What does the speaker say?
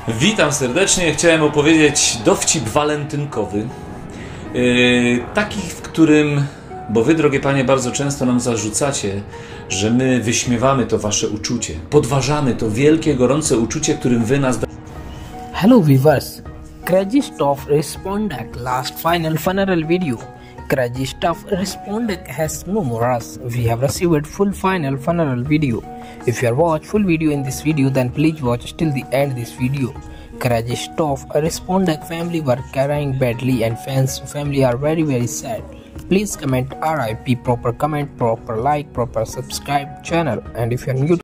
Witam serdecznie. Chciałem opowiedzieć dowcip walentynkowy. Taki, w którym, bo wy, drogie panie, bardzo często nam zarzucacie, że my wyśmiewamy to wasze uczucie, podważamy to wielkie, gorące uczucie, którym wy nas... Hello viewers, Crazy Stuff Respondek last final funeral video. Crazy Stuff Respondek has no more us. We have received full final funeral video. If you watch full video in this video, then please watch till the end this video. Crazy Stuff Respondek family were crying badly and fans family are very sad. Please comment RIP, proper comment, proper like, proper subscribe channel, and if you are new